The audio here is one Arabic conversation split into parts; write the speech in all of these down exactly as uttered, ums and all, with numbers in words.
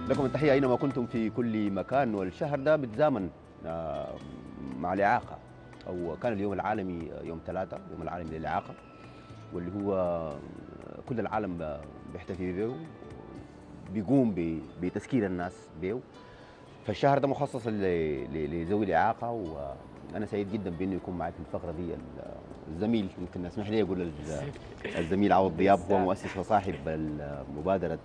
لكم التحية أينما كنتم في كل مكان. والشهر ده بتزامن آه، مع الإعاقة، أو كان اليوم العالمي يوم ثلاثة، يوم العالمي للإعاقة، واللي هو كل العالم بيحتفي به، بيقوم ب- بتذكير الناس به. فالشهر ده مخصص ل- ل- لذوي الإعاقة، وأنا سعيد جدا بإنه يكون معي في الفقرة دي ال- الزميل، يمكن اسمح لي أقول ال- الزميل عوض دياب، هو لسه. مؤسس وصاحب مبادرة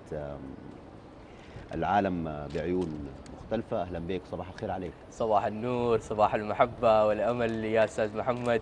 العالم بعيون مختلفة. أهلا بك، صباح الخير عليك. صباح النور، صباح المحبة والأمل يا أستاذ محمد،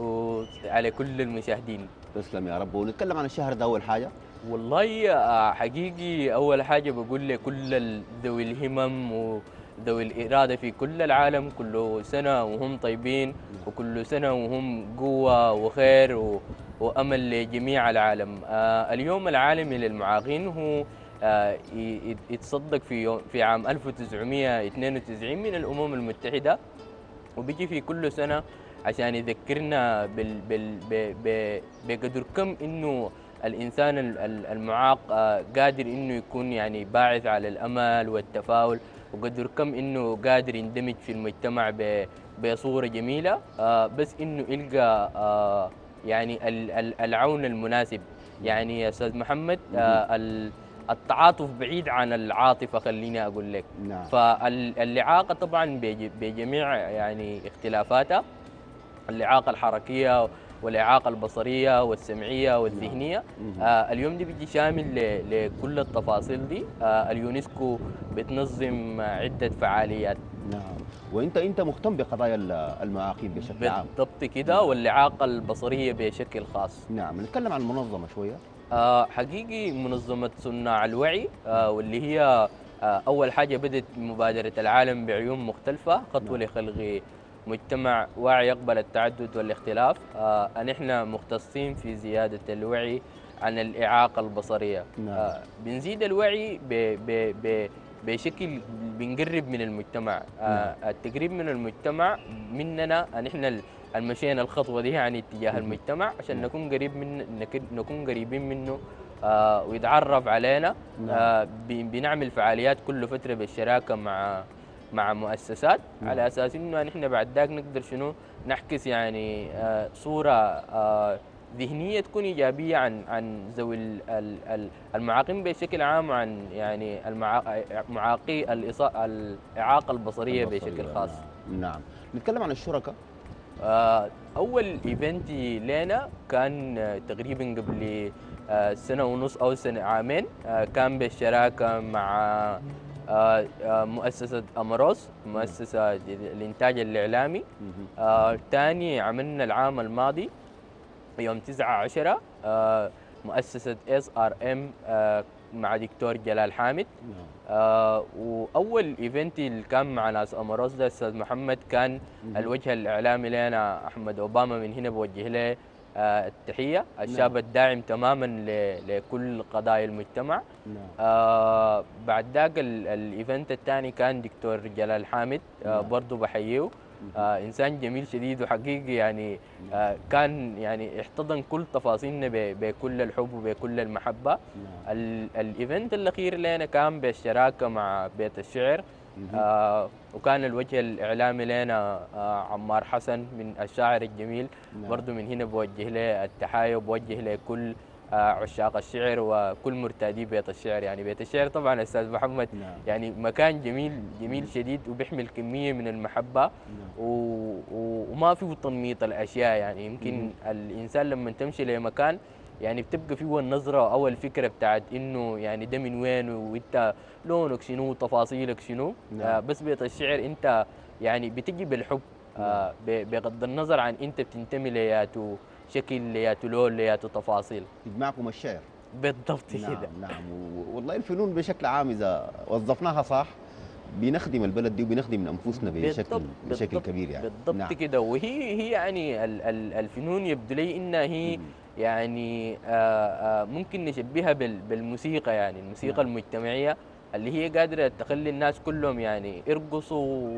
وعلى كل المشاهدين. تسلم يا رب. ونتكلم عن الشهر ده أول حاجة. والله آه، حقيقي أول حاجة بقول لكل ال- ذوي الهمم وذوي الإرادة في كل العالم، كل سنة وهم طيبين، نعم. وكل سنة وهم قوة وخير و... وأمل لجميع العالم. آه، اليوم العالمي للمعاقين هو آه، ي- ي- يتصدق في يوم في عام ألف وتسعمئة واثنين وتسعين من الأمم المتحدة، وبيجي في كل سنة عشان يذكرنا بال بال ب- ب- بقدر كم إنه الإنسان ال- ال- المعاق آه، قادر إنه يكون يعني باعث على الأمل والتفاؤل، وقدر كم إنه قادر يندمج في المجتمع ب- بصورة جميلة، آه، بس إنه يلقى آه، يعني ال- ال- العون المناسب. نعم. يعني يا أستاذ محمد، مهم. آه، ال- التعاطف بعيد عن العاطفة، خليني أقول لك. نعم. فالإعاقة طبعا بج- بجميع يعني اختلافاتها، الإعاقة الحركية والإعاقة البصرية والسمعية نعم. والذهنية. مهم. آه اليوم دي بيجي شامل ل- لكل التفاصيل دي. آه اليونسكو بتنظم عدة فعاليات. نعم. وأنت أنت مهتم بقضايا ال- المعاقين بشكل عام. بالضبط كده، نعم. والإعاقة البصرية بشكل خاص. نعم، نتكلم عن المنظمة شوية. آه حقيقي منظمة صناع الوعي، آه واللي هي آه أول حاجة بدت مبادرة العالم بعيون مختلفة، خطوة نعم. لخلق مجتمع واعي يقبل التعدد والاختلاف. آه أن إحنا مختصين في زيادة الوعي عن الإعاقة البصرية. نعم. آه بنزيد الوعي ب ب ب بشكل بنقرب من المجتمع. نعم. آه التقريب من المجتمع مننا أن إحنا المشينا الخطوة دي يعني اتجاه مهم. المجتمع عشان نعم. نكون قريب من نك- نكون قريبين منه، آه ويتعرف علينا. نعم. آه ب- بنعمل فعاليات كل فترة بالشراكة مع مع مؤسسات، نعم. على أساس إنه يعني إحنا بعد ذاك نقدر شنو نحكس يعني آه صورة آه ذهنية تكون إيجابية عن عن ذوي ال- ال- ال- المعاقين بشكل عام، وعن يعني المعا- معاقي الإصا- الإعاقة البصرية بشكل البصرية. خاص. نعم. نعم. نتكلم عن الشركاء. آه، أول إيفنتي لنا كان آه، تقريبا قبل آه، سنة ونص أو سنة عامين. آه، كان بالشراكة مع آه، آه، مؤسسة أمروس، نعم. مؤسسة الإنتاج الإعلامي. مهم. آه، تاني عملنا العام الماضي يوم تسعة عشرة آه، مؤسسة اس ار ام مع دكتور جلال حامد. نعم. آه واول ايفنت اللي كان مع ناس اماروس ده استاذ محمد كان مهم. الوجه الاعلامي لنا احمد اوباما، من هنا بوجه له آه التحيه، نعم. الشاب الداعم تماما ل- لكل قضايا المجتمع. نعم. آه بعد ذاك ال- الايفنت الثاني كان دكتور جلال حامد، آه نعم. برضه بحييه. مهم. آه انسان جميل شديد وحقيقي يعني نعم. آه كان يعني احتضن كل تفاصيلنا ب- بكل الحب وبكل المحبه. نعم. ال- الايفنت الاخير لنا كان بالشراكه مع بيت الشعر. مهم. آه وكان الوجه الاعلامي لنا آه عمار حسن من الشاعر الجميل، نعم. برضه من هنا بوجه له التحايا وبوجه لكل آه عشاق الشعر وكل مرتادي بيت الشعر. يعني بيت الشعر طبعا استاذ محمد نعم. يعني مكان جميل جميل مهم. شديد، وبيحمل كميه من المحبه، نعم. و... و... وما فيه تنميط الاشياء. يعني يمكن مهم. الانسان لما تمشي لمكان يعني بتبقى فيه النظرة أو الفكرة بتاعت إنه يعني ده من وين وإنت لونك شنو تفاصيلك شنو. نعم. آه بس بيت الشعر أنت يعني بتجي بالحب، نعم. آه ب- بغض النظر عن أنت بتنتمي لياتو شكل لياتو لون لياتو تفاصيل. يجمعكم الشعر. بالضبط كده. نعم. نعم. و- والله الفنون بشكل عام إذا وظفناها صح بنخدم البلد دي وبنخدم أنفسنا بشكل بالضبط بشكل بالضبط كبير يعني. بالضبط نعم. كده. وهي هي يعني ال- ال- الفنون يبدو لي انها هي مهم. يعني آه، آه، ممكن نشبهها بال- بالموسيقى، يعني الموسيقى نعم. المجتمعيه اللي هي قادره تخلي الناس كلهم يعني يرقصوا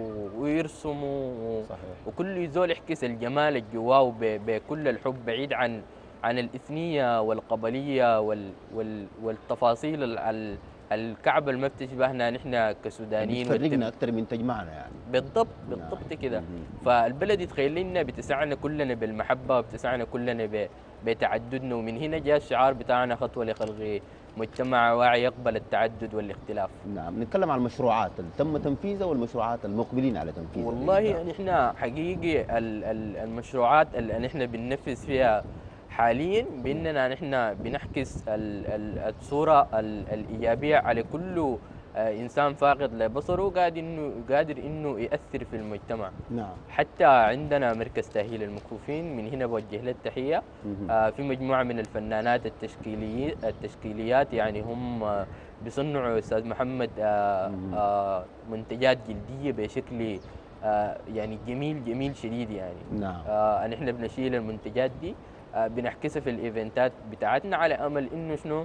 ويرسموا، صحيح. وكل زول يحكس الجمال اللي جواه ب- بكل الحب، بعيد عن عن الاثنيه والقبليه وال وال والتفاصيل ال- ال- الكعبة اللي ما بتشبهنا نحن كسودانيين بتفرقنا اكثر من تجمعنا يعني. بالضبط نعم. بالضبط كده. مهم. فالبلد يتخيل لنا بتسعنا كلنا بالمحبة وبتسعنا كلنا ب- بتعددنا، ومن هنا جاء الشعار بتاعنا خطوة لخلق مجتمع واعي يقبل التعدد والاختلاف. نعم، نتكلم عن المشروعات اللي تم تنفيذها والمشروعات المقبلين على تنفيذها. والله يعني احنا حقيقي ال- ال- المشروعات اللي احنا بننفذ فيها حاليا باننا نحن بنعكس ال- ال- الصوره ال- الايجابيه على كل آه، انسان فاقد لبصره قادر انه قادر انه ياثر في المجتمع. نعم. حتى عندنا مركز تاهيل المكفوفين، من هنا بوجه له التحيه. مهم. آه، في مجموعه من الفنانات التشكيلي التشكيليات يعني هم آه، بيصنعوا استاذ محمد آه، مهم. آه، منتجات جلديه بشكل آه، يعني جميل جميل شديد يعني. نعم. آه نحن بنشيل المنتجات دي آه بنحكسها في الايفنتات بتاعتنا على امل انه شنو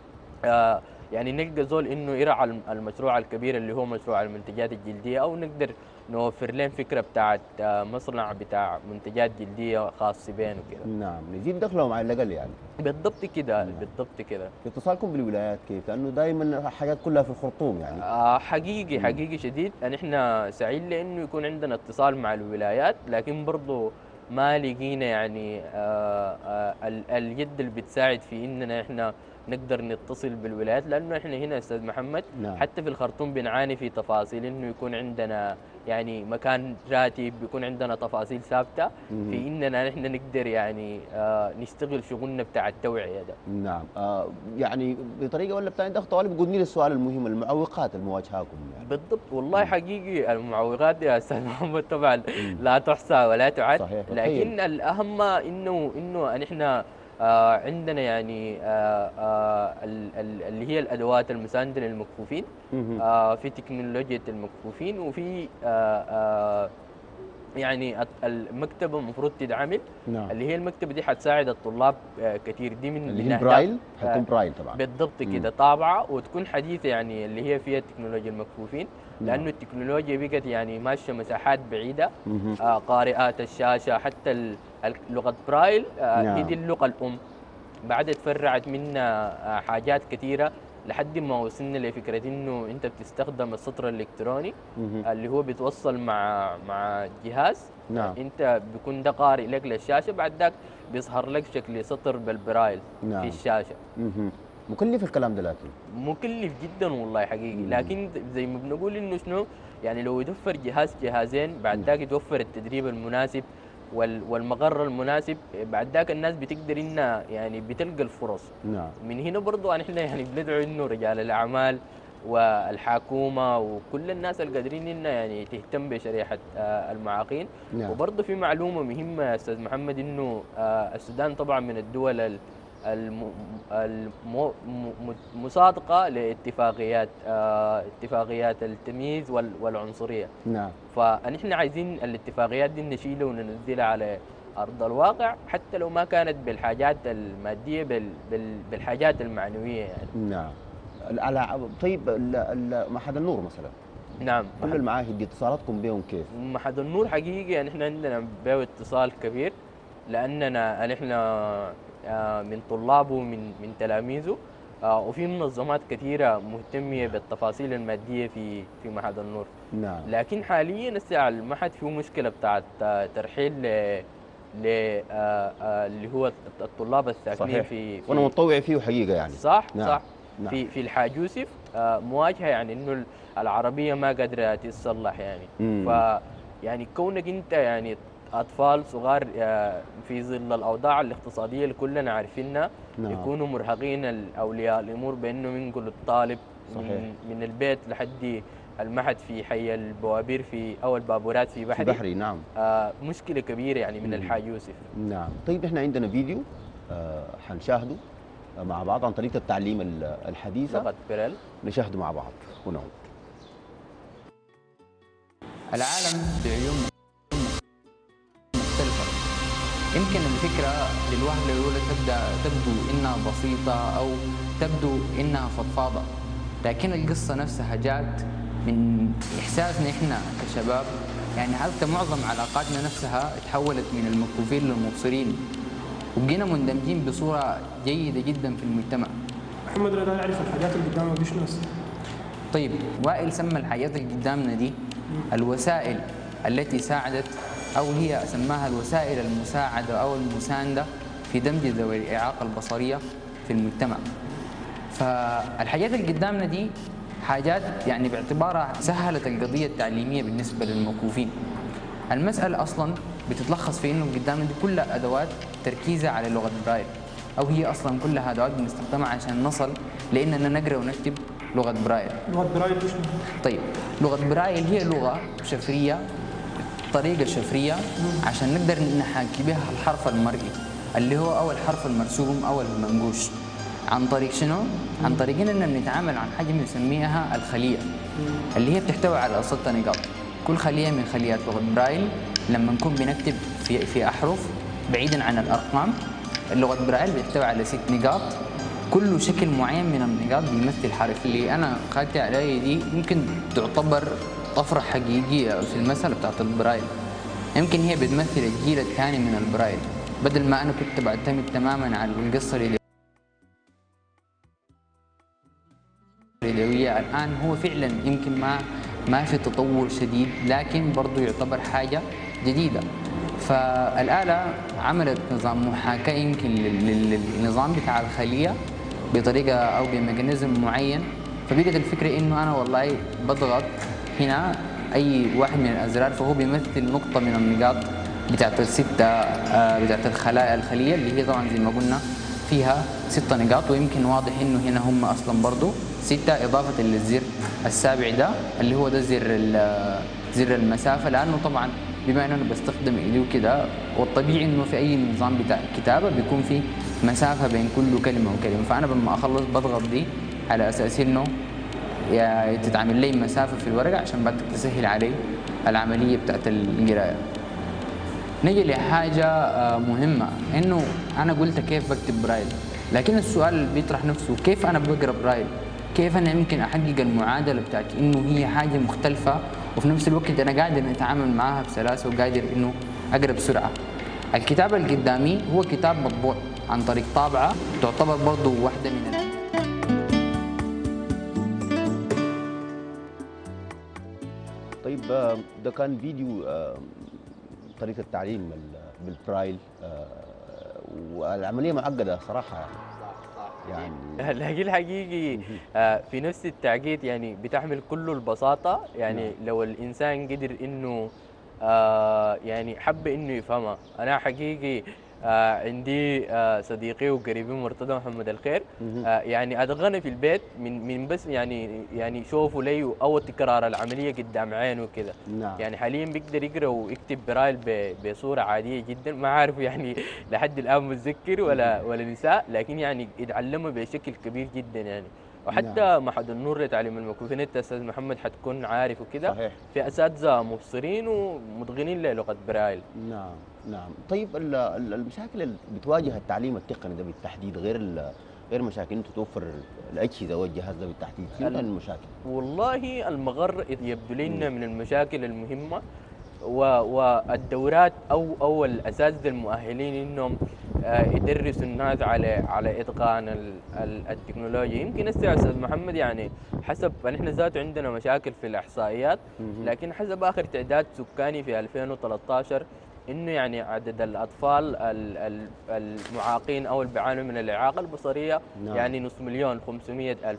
آه يعني نلقى زول انه يرعى الم- المشروع الكبير اللي هو مشروع المنتجات الجلديه، او نقدر نوفر لهم فكره بتاعت آه مصنع بتاع منتجات جلديه خاص بين وكده. نعم، نزيد دخلهم على الاقل يعني. بالضبط كده نعم. بالضبط كده. اتصالكم بالولايات كيف؟ لانه دائما حاجات كلها في الخرطوم يعني. آه حقيقي مم. حقيقي شديد، نحن سعيد لانه يكون عندنا اتصال مع الولايات، لكن برضه ما لقينا يعني آه آه ال- اليد اللي بتساعد في اننا احنا نقدر نتصل بالولايات، لانه احنا هنا استاذ محمد نعم. حتى في الخرطوم بنعاني في تفاصيل انه يكون عندنا يعني مكان راتب، بيكون عندنا تفاصيل ثابته مهم. في اننا نحن نقدر يعني آه نشتغل شغلنا بتاع التوعيه ده. نعم. آه يعني بطريقه ولا بثانيه ده طوالي بيقولني لي السؤال المهم، المعوقات المواجهاكم يعني. بالضبط والله مم. حقيقي المعوقات يا استاذ محمد طبعا مم. لا تحصى ولا تعد، صحيح. لكن الاهم انه انه نحن آه عندنا يعني آه آه ال- ال- اللي هي الادوات المسانده للمكفوفين مهم. آه في تكنولوجيا المكفوفين، وفي آه آه يعني الت- المكتبه المفروض تدعمل، نعم. اللي هي المكتبه دي حتساعد الطلاب آه كثير. دي من اللي من هي أهداف- برايل، آه، حتكون برايل طبعا. بالضبط مم. كده طابعه وتكون حديثه يعني اللي هي فيها تكنولوجيا المكفوفين، لانه نعم. التكنولوجيا بقت يعني ماشيه مساحات بعيده. مهم. آه قارئات الشاشه حتى ال- ال- لغه برايل آه نعم. هي دي اللغه الام، بعد تفرعت منها آه حاجات كثيره لحد ما وصلنا لفكره انه انت بتستخدم السطر الالكتروني مهم. اللي هو بيتوصل مع مع جهاز. نعم. انت بيكون ده قارئ لك للشاشه، بعد ذاك بيظهر لك شكل سطر بالبرايل نعم. في الشاشه. مهم. مكلف الكلام ده لكن. مكلف جدا والله حقيقي، مم. لكن زي ما بنقول انه شنو يعني لو يتوفر جهاز جهازين بعد نعم. ذاك يتوفر التدريب المناسب وال- والمقر المناسب، بعد ذاك الناس بتقدر انها يعني بتلقى الفرص. نعم. من هنا برضو نحن يعني بندعو انه رجال الاعمال والحكومه وكل الناس القادرين انها يعني تهتم بشريحه آه، المعاقين. نعم. وبرضه في معلومه مهمه يا استاذ محمد، انه آه، السودان طبعا من الدول ال- الم- الم- م- مصادقه لاتفاقيات آه، اتفاقيات التمييز وال- والعنصريه. نعم. فنحن عايزين الاتفاقيات دي نشيلها وننزلها على ارض الواقع، حتى لو ما كانت بالحاجات الماديه بال- بال- بالحاجات المعنويه يعني. نعم. على طيب ال- ال- معهد النور مثلا، نعم. كل المعاهد دي اتصالاتكم بهم كيف؟ معهد النور حقيقي يعني احنا عندنا به اتصال كبير، لاننا نحن آه، من طلابه من من تلاميذه، آه، وفي منظمات كثيره مهتمه بالتفاصيل الماديه في في معهد النور. نعم. لكن حاليا الساعه المعهد فيه مشكله بتاعت آه، ترحيل ل ل آه، آه، اللي هو الطلاب الساكنين صحيح. في, في وانا متطوع فيه حقيقه يعني. صح نعم. صح نعم. في في الحاج يوسف آه، مواجهه يعني انه العربيه ما قادره تتصلح يعني. مم. ف يعني كونك انت يعني اطفال صغار آه، في ظل الاوضاع الاقتصاديه اللي كلنا عارفينها، نعم. يكونوا مرهقين ال- اولياء الامور بانهم ينقلوا الطالب صحيح. من, من البيت لحد المعهد في حي البوابير في او البابورات في في بحري, بحري. نعم. آه مشكله كبيره يعني من مم. الحاج يوسف. نعم. طيب احنا عندنا فيديو آه حنشاهده آه، مع بعض عن طريقه التعليم ال- الحديثه، لغه بريل. نشاهده مع بعض هنا. العالم بعيون مختلفة. يمكن الفكرة للوهلة الأولى تبدأ تبدو إنها بسيطة أو تبدو إنها فضفاضة، لكن القصة نفسها جات من إحساسنا إحنا كشباب، يعني حتى معظم علاقاتنا نفسها تحولت من المكفوفين للمبصرين، وبقينا مندمجين بصورة جيدة جدا في المجتمع. محمد رضا يعرف الحاجات اللي قدامه دي شنو؟ طيب وائل سمى الحاجات اللي قدامنا دي الوسائل التي ساعدت، أو هي سماها الوسائل المساعدة أو المساندة في دمج ذوي الإعاقة البصرية في المجتمع. فالحاجات اللي قدامنا دي حاجات يعني باعتبارها سهلت القضية التعليمية بالنسبة للموقوفين. المسألة أصلا بتتلخص في إنه قدامنا دي كلها أدوات تركيزها على لغة برايل، أو هي أصلا كلها أدوات بنستخدمها عشان نصل لأننا نقرأ ونكتب لغة برايل. لغة برايل شنو؟ طيب لغة برايل هي لغة شفرية، طريقة شفرية عشان نقدر نحاكي بها الحرف المرئي اللي هو أول حرف المرسوم أو المنقوش. عن طريق شنو؟ عن طريق إننا بنتعامل عن حاجة بنسميها الخلية اللي هي بتحتوي على ستة نقاط. كل خلية من خليات لغة برايل لما نكون بنكتب في في أحرف بعيدا عن الأرقام، اللغة برايل بتحتوي على ست نقاط. كل شكل معين من النقاط بيمثل حرف. اللي أنا خدت عليه دي يمكن تعتبر طفرة حقيقية في المسألة بتاعت البرايل. يمكن هي بتمثل الجيل الثاني من البرايل، بدل ما أنا كنت بعتمد تماما على القصة اليدوية. الآن هو فعلا يمكن ما ما في تطور شديد، لكن برضه يعتبر حاجة جديدة. فالآلة عملت نظام محاكاة يمكن للنظام بتاع الخلية بطريقة أو بميكانيزم معين. فبقت الفكرة إنه أنا والله بضغط هنا أي واحد من الأزرار فهو بيمثل نقطة من النقاط بتاعت الستة آه بتاعت الخلايا الخلية اللي هي طبعا زي ما قلنا فيها ستة نقاط. ويمكن واضح إنه هنا هم أصلا برضو ستة إضافة للزر السابع ده اللي هو ده زر زر المسافة، لأنه طبعا بما إنه أنا بستخدم إيدي وكده، والطبيعي إنه في أي نظام بتاع كتابة بيكون في مسافة بين كل كلمة وكلمة. فأنا لما أخلص بضغط دي على أساس إنه يا تتعمل لي مسافة في الورقة عشان بعد تسهل علي العملية بتاعت القراية. نجي لحاجة مهمة، إنه أنا قلت كيف بكتب برايل، لكن السؤال اللي بيطرح نفسه كيف أنا بقرأ برايل؟ كيف أنا يمكن أحقق المعادلة بتاعت إنه هي حاجة مختلفة وفي نفس الوقت أنا قادر أتعامل معاها بسلاسة وقادر إنه أقرأ بسرعة. الكتاب اللي قدامي هو كتاب مطبوع عن طريق طابعة، تعتبر برضه واحدة من ال طيب ده كان فيديو طريقة التعليم بالبرايل، والعملية معقدة صراحة يعني. لكن الحقيقي في نفس التعقيد يعني بتحمل كل البساطة. يعني نعم. لو الإنسان قدر إنه يعني حب إنه يفهمها. أنا حقيقي آه عندي آه صديقي وقريبي مرتضى محمد الخير، آه يعني اتغنى في البيت من من بس يعني يعني شوفوا لي او تكرار العمليه قدام عينه وكذا. نعم. يعني حاليا بيقدر يقرا ويكتب برايل بصوره عاديه جدا. ما عارف يعني لحد الان متذكر ولا ولا نساء، لكن يعني يتعلموا بشكل كبير جدا يعني. وحتى نعم. معهد النور لتعليم المكفوفين انت استاذ محمد حتكون عارف وكذا، صحيح، في اساتذه مبصرين ومتقنين للغه برايل. نعم نعم. طيب المشاكل اللي بتواجه التعليم التقني ده بالتحديد غير غير مشاكل انت توفر الاجهزه والجهاز ده بالتحديد، شنو كان المشاكل؟ والله المغر يبدو لنا من المشاكل المهمه والدورات او او الاساتذه المؤهلين انهم يدرسوا الناس على على اتقان التكنولوجيا. يمكن هسه استاذ محمد يعني حسب نحن ذاته عندنا مشاكل في الاحصائيات، لكن حسب اخر تعداد سكاني في ألفين وثلاثة عشر انه يعني عدد الاطفال المعاقين او اللي بيعانوا من الاعاقه البصريه نعم. يعني نص مليون خمسمئة الف.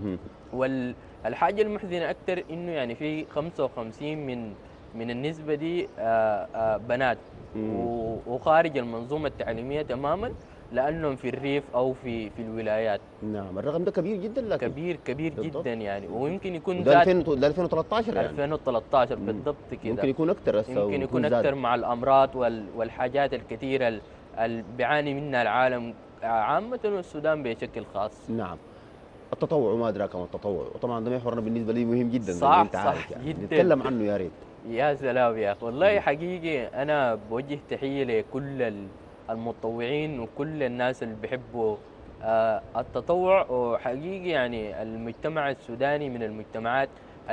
والحاجه المحزنه اكثر انه يعني في خمسة وخمسين من من النسبه دي آآ آآ بنات وخارج المنظومه التعليميه تماما، لانهم في الريف او في في الولايات. نعم الرقم ده كبير جدا، لكن كبير كبير بالضبط. جدا يعني. ويمكن يكون ده ألفين وثلاثة عشر يعني ألفين وثلاثة عشر بالضبط كده. يمكن يكون اكثر هسه، يمكن يكون اكثر مع الامراض والحاجات الكثيره اللي بيعاني منها العالم عامه والسودان بشكل خاص. نعم. التطوع وما ادراك ما التطوع، وطبعا ده محورنا بالنسبه لي مهم جدا صح انت صح عارف يعني. جدا. نتكلم عنه يا ريت. يا سلام يا اخي، والله حقيقي انا بوجه تحيه لكل المتطوعين وكل الناس اللي بيحبوا التطوع. وحقيقي يعني المجتمع السوداني من المجتمعات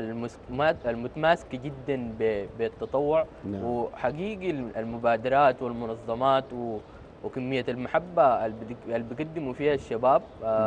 المتماسكه جدا بالتطوع. نعم. وحقيقي المبادرات والمنظمات وكميه المحبه اللي بيقدموا فيها الشباب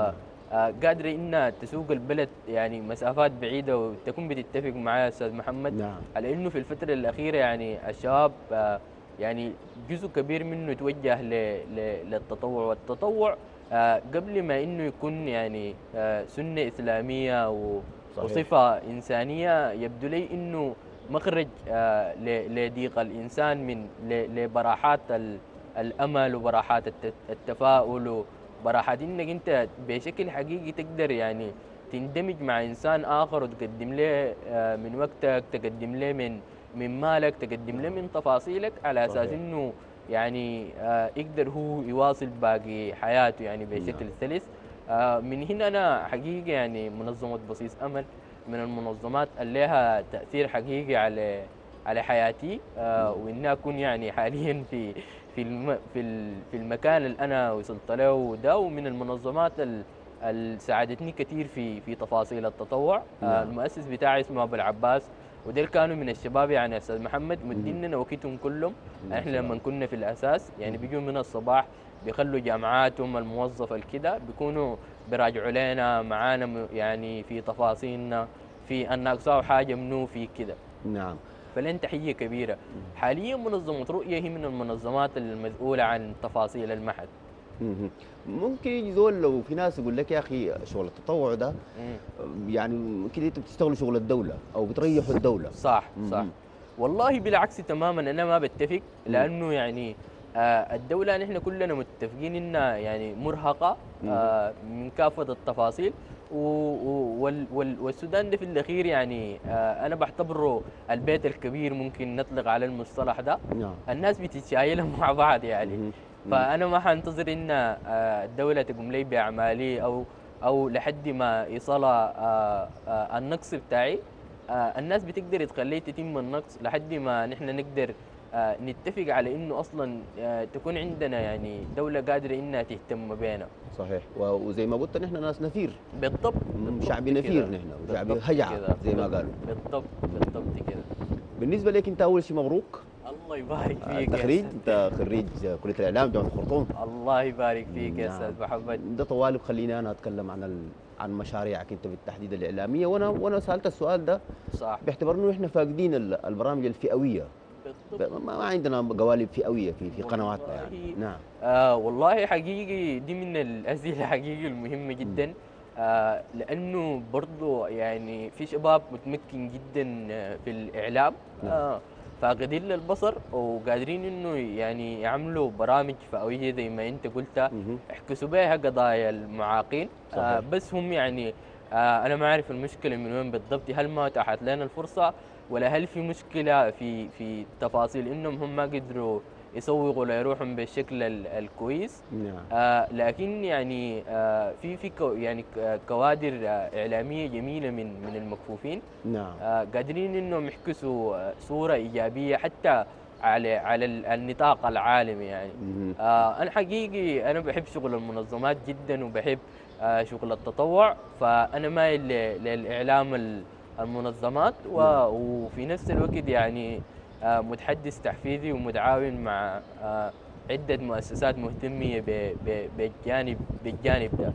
آه، قادرة إنها تسوق البلد يعني مسافات بعيدة، وتكون بتتفق معايا أستاذ محمد نعم. على إنه في الفترة الأخيرة يعني الشباب آه، يعني جزء كبير منه توجه ل- ل- للتطوع، والتطوع آه، قبل ما إنه يكون يعني آه، سنة إسلامية و- صحيح. وصفة إنسانية، يبدو لي إنه مخرج آه، ل- لضيق الإنسان من ل- لبراحات ال- الأمل وبراحات الت- التفاؤل، وبراحات إنك أنت بشكل حقيقي تقدر يعني تندمج مع إنسان آخر وتقدم له آه، من وقتك، تقدم له من من مالك، تقدم له من تفاصيلك، على أساس صحيح. إنه يعني آه، يقدر هو يواصل باقي حياته يعني بشكل نعم. سلس. آه، من هنا أنا حقيقة يعني منظمة بصيص أمل من المنظمات اللي لها تأثير حقيقي على على حياتي، آه، وإني أكون يعني حاليا في في الم في ال- في المكان اللي أنا وصلت له ده، ومن المنظمات ال- اللي ساعدتني كثير في في تفاصيل التطوع. آه، نعم. المؤسس بتاعي اسمه أبو العباس، وديل كانوا من الشباب يعني أستاذ محمد مديننا وقتهم كلهم. يا احنا سلام. لما كنا في الأساس يعني بيجوا من الصباح بيخلوا جامعاتهم الموظفة الكده بيكونوا بيراجعوا لنا معانا م- يعني في تفاصيلنا، في أن ناقصاه حاجة منو في كده. نعم. فلن تحية كبيرة. حاليا منظمة رؤية هي من المنظمات المسؤولة عن تفاصيل المعهد. مهم. ممكن يجي زول لو في ناس يقول لك يا اخي شغل التطوع ده مم. يعني كده انتوا بتشتغلوا شغل الدوله او بتريحوا الدوله. صح صح. مهم. والله بالعكس تماما انا ما بتفق، مم. لانه يعني آه، الدولة نحن كلنا متفقين انها يعني مرهقة آه، من كافة التفاصيل، و- و- وال- وال- والسودان ده في الاخير يعني آه، انا بعتبره البيت الكبير، ممكن نطلق على المصطلح ده. نعم. الناس بتتشايل مع بعض يعني. مهم. مم. فانا ما حانتظر ان آه، الدولة تقوم لي باعمالي او او لحد ما يصل آه، آه، النقص بتاعي. آه، الناس بتقدر تخليه تتم النقص لحد ما نحن نقدر آه، نتفق على انه اصلا آه، تكون عندنا يعني دولة قادرة انها تهتم بينا. صحيح. و- وزي ما قلت نحن ناس نفير. بالضبط. مم. بالضبط شعب كده. نفير نحن وشعب بالضبط هجعة كده. زي ما قالوا. بالضبط بالضبط كده. بالنسبه لك انت اول شيء مبروك الله يبارك آه، فيك يا التخريج. أستاذ. انت خريج كليه الاعلام جامعه الخرطوم. الله يبارك فيك يا نعم. استاذ محمد. ده طوالب خليني انا اتكلم عن ال... عن مشاريعك انت بالتحديد الاعلاميه، وانا وانا سالت السؤال ده صح. باعتبار انه احنا فاقدين ال- البرامج الفئويه. بالضبط. ب- ما ما عندنا قوالب فئويه في في قنواتنا يعني. والله نعم. آه والله حقيقي دي من الأسئلة حقيقي المهمة جدا. آه لأنه برضو يعني في شباب متمكن جدا آه، في الإعلام آه فاقدين للبصر وقادرين إنه يعني يعملوا برامج فئوية زي ما أنت قلت، مهم. يحكسوا بها قضايا المعاقين. آه صحيح. بس هم يعني آه أنا ما أعرف المشكلة من وين بالضبط، هل ما أتاحت لنا الفرصة، ولا هل في مشكلة في في تفاصيل إنهم هم ما قدروا يسوقوا لروحهم بالشكل ال- الكويس. نعم. آه لكن يعني آه في في كو يعني ك- كوادر آه إعلامية جميلة من من المكفوفين نعم. آه قادرين إنهم يحكسوا آه صورة إيجابية حتى على على ال- النطاق العالمي يعني. مهم. آه أنا حقيقي أنا بحب شغل المنظمات جدا، وبحب آه شغل التطوع، فأنا مايل ل- للإعلام ال- المنظمات، و- وفي نفس الوقت يعني آه متحدث تحفيزي ومتعاون مع آه عدة مؤسسات مهتمية ب- ب- بالجانب بالجانب ده.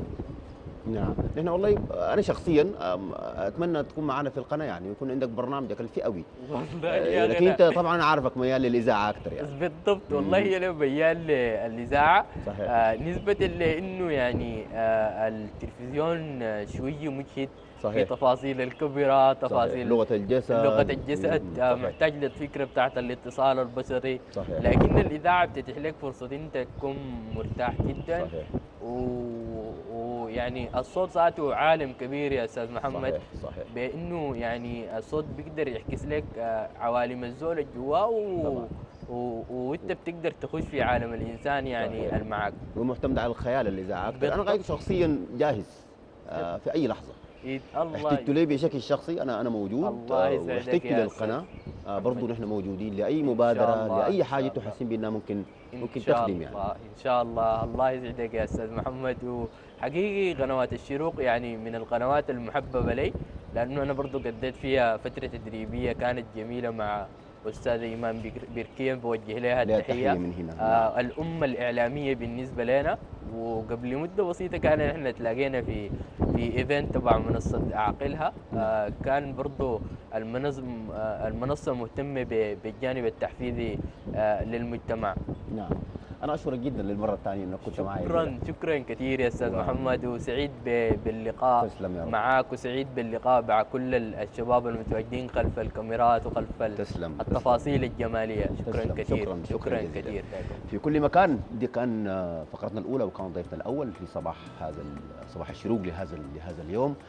نعم. نحن والله انا شخصيا أم، اتمنى تكون معنا في القناه يعني ويكون عندك برنامجك الفئوي. والله آه، يا لكن أخي انت طبعا عارفك ميال للاذاعه اكثر يعني. بالضبط. والله انا ميال للاذاعه. صحيح. آه نسبة لانه يعني آه التلفزيون آه شويه مجهد في صحيح. تفاصيل الكاميرا، صحيح. تفاصيل لغه الجسد. لغة الجسد، مم. آه صحيح. محتاج للفكرة بتاعت الاتصال البصري. صحيح. لكن الإذاعة بتتيح لك فرصة أنت تكون مرتاح جدا، صحيح. و- ويعني الصوت ذاته عالم كبير يا أستاذ محمد، صحيح. صحيح. بأنه يعني الصوت بيقدر يحكي لك آه، عوالم الزول الجواه، و... طبعاً. و... وانت بتقدر تخش في عالم الانسان يعني صحيح. المعاك. ومعتمد على الخيال الاذاعه اكثر. انا بالضبط. قاعد شخصيا جاهز آه، في اي لحظه. إيه، الله احتجت لي بشكل شخصي انا انا موجود. الله آه، يسعدك واحتجت يا للقناه آه، برضه محمد. نحن موجودين لاي إن شاء مبادره الله، لاي إن حاجه شاء الله. تحسين بانها ممكن إن ممكن شاء تخدم يعني. الله ان شاء الله. الله يسعدك يا استاذ محمد. وحقيقي قنوات الشروق يعني من القنوات المحببه لي، لانه انا برضو قضيت فيها فتره تدريبيه كانت جميله مع أستاذ إيمان بير- بيركين بوجه لها لها التحية. تحية من هنا. آه الأمة الإعلامية بالنسبة لنا، وقبل مدة بسيطة كان احنا تلاقينا في في ايفنت تبع منصة أعقلها. آه كان برضو المنظم آه المنصة مهتمة ب- بالجانب التحفيزي آه للمجتمع. نعم. انا اشكرك جدا للمره الثانيه انك كنت معي. شكرا شكرا كثير يا استاذ و- محمد، وسعيد ب- باللقاء تسلم يا رب. معك، وسعيد باللقاء مع كل ال- الشباب المتواجدين خلف الكاميرات وخلف ال- تسلم. التفاصيل الجماليه. شكرا تسلم. كثير. شكراً. شكرا, شكراً جزيلاً. كثير لكم. في كل مكان. دي كان آه، فقرتنا الاولى، وكان ضيفنا الاول في صباح هذا ال- صباح الشروق لهذا ال- لهذا اليوم.